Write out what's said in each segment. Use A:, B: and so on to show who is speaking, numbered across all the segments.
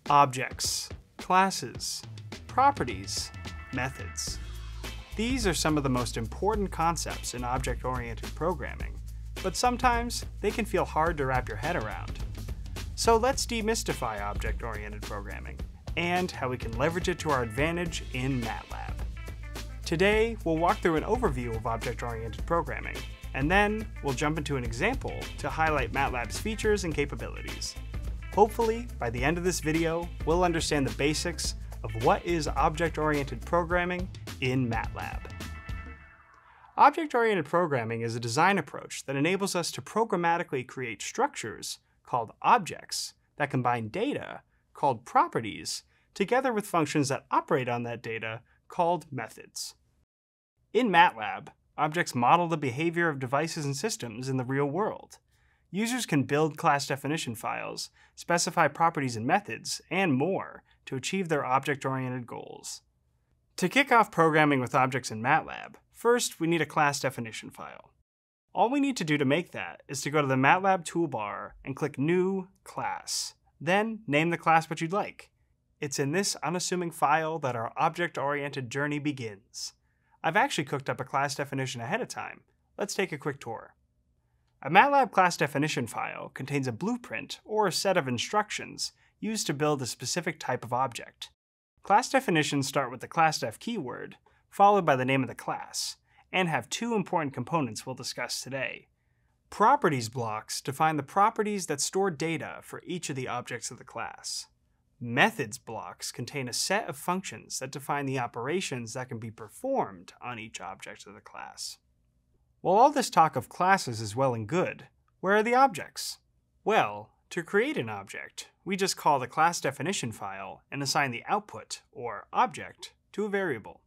A: Objects, classes, properties, methods. These are some of the most important concepts in object-oriented programming, but sometimes they can feel hard to wrap your head around. So let's demystify object-oriented programming and how we can leverage it to our advantage in MATLAB. Today, we'll walk through an overview of object-oriented programming, and then we'll jump into an example to highlight MATLAB's features and capabilities. Hopefully, by the end of this video, we'll understand the basics of what is object-oriented programming in MATLAB. Object-oriented programming is a design approach that enables us to programmatically create structures, called objects, that combine data, called properties, together with functions that operate on that data, called methods. In MATLAB, objects model the behavior of devices and systems in the real world. Users can build class definition files, specify properties and methods, and more to achieve their object-oriented goals. To kick off programming with objects in MATLAB, first we need a class definition file. All we need to do to make that is to go to the MATLAB toolbar and click New Class. Then name the class what you'd like. It's in this unassuming file that our object-oriented journey begins. I've actually cooked up a class definition ahead of time. Let's take a quick tour. A MATLAB class definition file contains a blueprint or a set of instructions used to build a specific type of object. Class definitions start with the classdef keyword, followed by the name of the class, and have two important components we'll discuss today. Properties blocks define the properties that store data for each of the objects of the class. Methods blocks contain a set of functions that define the operations that can be performed on each object of the class. While all this talk of classes is well and good, where are the objects? Well, to create an object, we just call the class definition file and assign the output, or object, to a variable.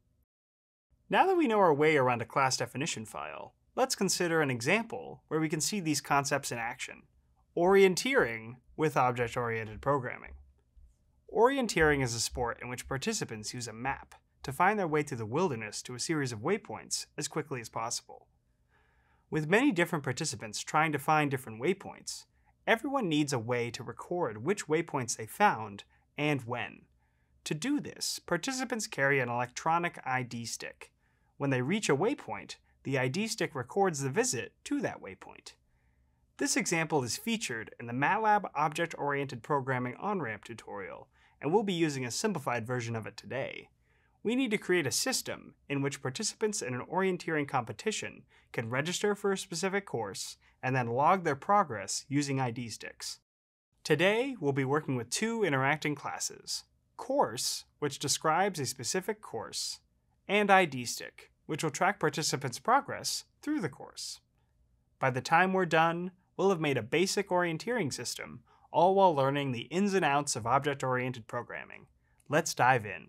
A: Now that we know our way around a class definition file, let's consider an example where we can see these concepts in action. Orienteering with object-oriented programming. Orienteering is a sport in which participants use a map to find their way through the wilderness to a series of waypoints as quickly as possible. With many different participants trying to find different waypoints, everyone needs a way to record which waypoints they found and when. To do this, participants carry an electronic ID stick. When they reach a waypoint, the ID stick records the visit to that waypoint. This example is featured in the MATLAB Object-Oriented Programming On-Ramp tutorial, and we'll be using a simplified version of it today. We need to create a system in which participants in an orienteering competition can register for a specific course and then log their progress using ID sticks. Today, we'll be working with two interacting classes: Course, which describes a specific course, and ID stick, which will track participants' progress through the course. By the time we're done, we'll have made a basic orienteering system, all while learning the ins and outs of object-oriented programming. Let's dive in.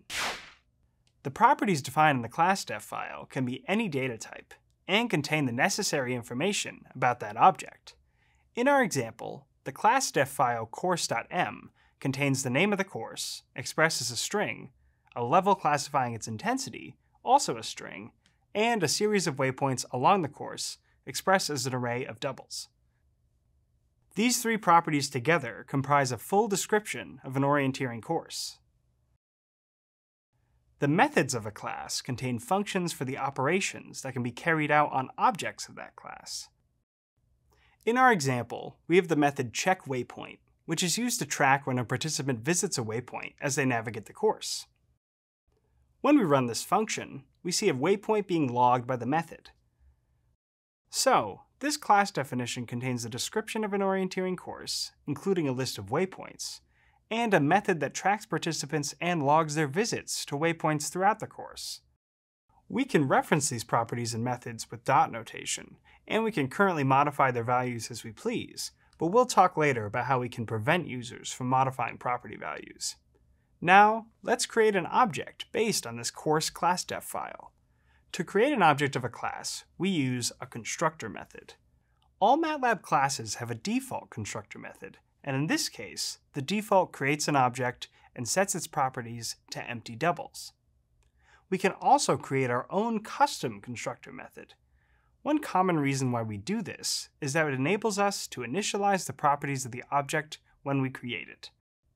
A: The properties defined in the classdef file can be any data type and contain the necessary information about that object. In our example, the classdef file course.m contains the name of the course, expressed as a string, a level classifying its intensity, also a string, and a series of waypoints along the course, expressed as an array of doubles. These three properties together comprise a full description of an orienteering course. The methods of a class contain functions for the operations that can be carried out on objects of that class. In our example, we have the method checkWaypoint, which is used to track when a participant visits a waypoint as they navigate the course. When we run this function, we see a waypoint being logged by the method. So, this class definition contains the description of an orienteering course, including a list of waypoints, and a method that tracks participants and logs their visits to waypoints throughout the course. We can reference these properties and methods with dot notation, and we can currently modify their values as we please, but we'll talk later about how we can prevent users from modifying property values. Now, let's create an object based on this course classdef file. To create an object of a class, we use a constructor method. All MATLAB classes have a default constructor method, and in this case, the default creates an object and sets its properties to empty doubles. We can also create our own custom constructor method. One common reason why we do this is that it enables us to initialize the properties of the object when we create it.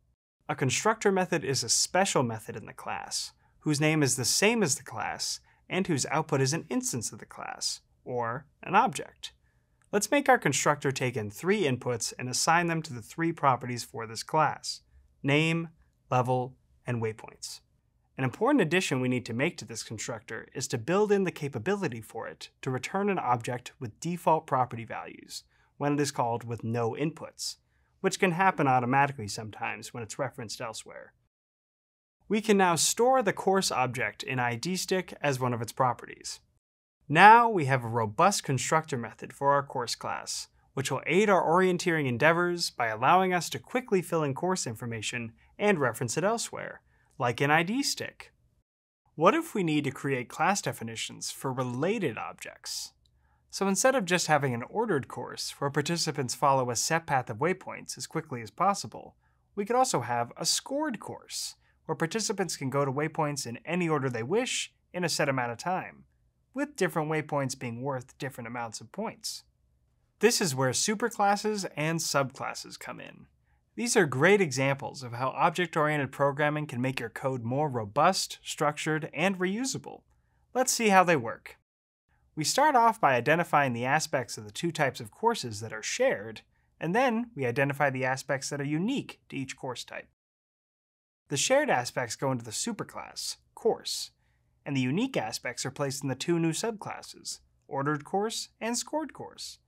A: A constructor method is a special method in the class, whose name is the same as the class, and whose output is an instance of the class, or an object. Let's make our constructor take in 3 inputs and assign them to the 3 properties for this class: name, level, and waypoints. An important addition we need to make to this constructor is to build in the capability for it to return an object with default property values when it is called with no inputs, which can happen automatically sometimes when it's referenced elsewhere. We can now store the course object in IDStick as one of its properties. Now we have a robust constructor method for our course class, which will aid our orienteering endeavors by allowing us to quickly fill in course information and reference it elsewhere, like in IDStick. What if we need to create class definitions for related objects? So instead of just having an ordered course where participants follow a set path of waypoints as quickly as possible, we could also have a scored course, where participants can go to waypoints in any order they wish in a set amount of time, with different waypoints being worth different amounts of points. This is where superclasses and subclasses come in. These are great examples of how object-oriented programming can make your code more robust, structured, and reusable. Let's see how they work. We start off by identifying the aspects of the 2 types of courses that are shared, and then we identify the aspects that are unique to each course type. The shared aspects go into the superclass, course, and the unique aspects are placed in the 2 new subclasses, ordered course and scored course.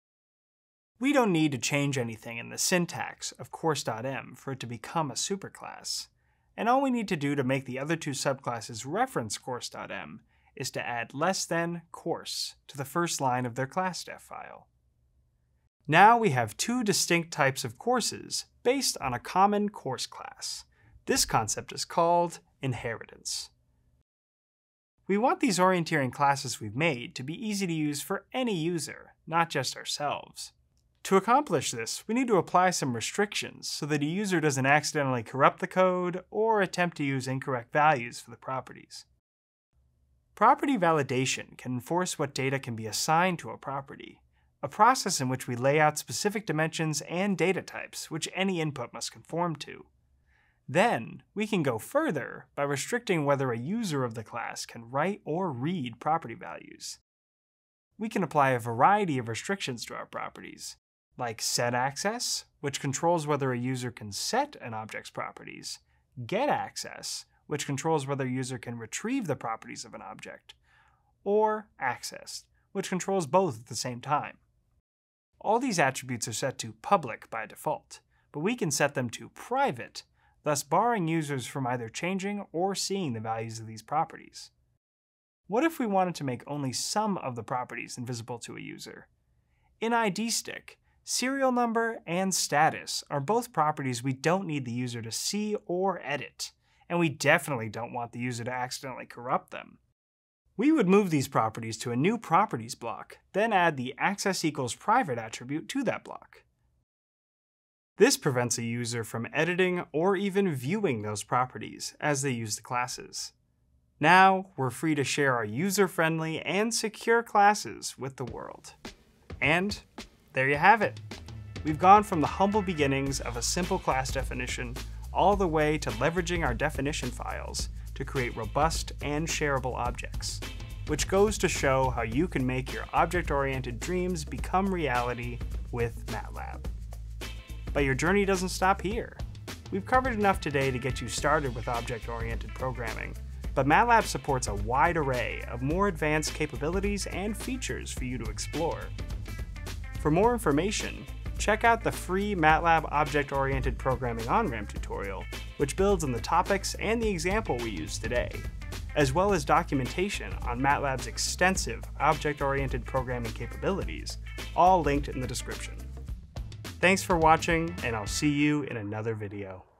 A: We don't need to change anything in the syntax of course.m for it to become a superclass, and all we need to do to make the other 2 subclasses reference course.m is to add less than course to the first line of their class def file. Now we have 2 distinct types of courses based on a common course class. This concept is called inheritance. We want these orienteering classes we've made to be easy to use for any user, not just ourselves. To accomplish this, we need to apply some restrictions so that a user doesn't accidentally corrupt the code or attempt to use incorrect values for the properties. Property validation can enforce what data can be assigned to a property, a process in which we lay out specific dimensions and data types which any input must conform to. Then, we can go further by restricting whether a user of the class can write or read property values. We can apply a variety of restrictions to our properties, like setAccess, which controls whether a user can set an object's properties, getAccess, which controls whether a user can retrieve the properties of an object, or access, which controls both at the same time. All these attributes are set to public by default, but we can set them to private, thus barring users from either changing or seeing the values of these properties. What if we wanted to make only some of the properties invisible to a user? In IDStick, serial number and status are both properties we don't need the user to see or edit, and we definitely don't want the user to accidentally corrupt them. We would move these properties to a new properties block, then add the access equals private attribute to that block. This prevents a user from editing or even viewing those properties as they use the classes. Now, we're free to share our user-friendly and secure classes with the world. And there you have it. We've gone from the humble beginnings of a simple class definition all the way to leveraging our definition files to create robust and shareable objects, which goes to show how you can make your object-oriented dreams become reality with MATLAB. But your journey doesn't stop here. We've covered enough today to get you started with object-oriented programming, but MATLAB supports a wide array of more advanced capabilities and features for you to explore. For more information, check out the free MATLAB Object-Oriented Programming On-Ramp tutorial, which builds on the topics and the example we used today, as well as documentation on MATLAB's extensive object-oriented programming capabilities, all linked in the description. Thanks for watching, and I'll see you in another video.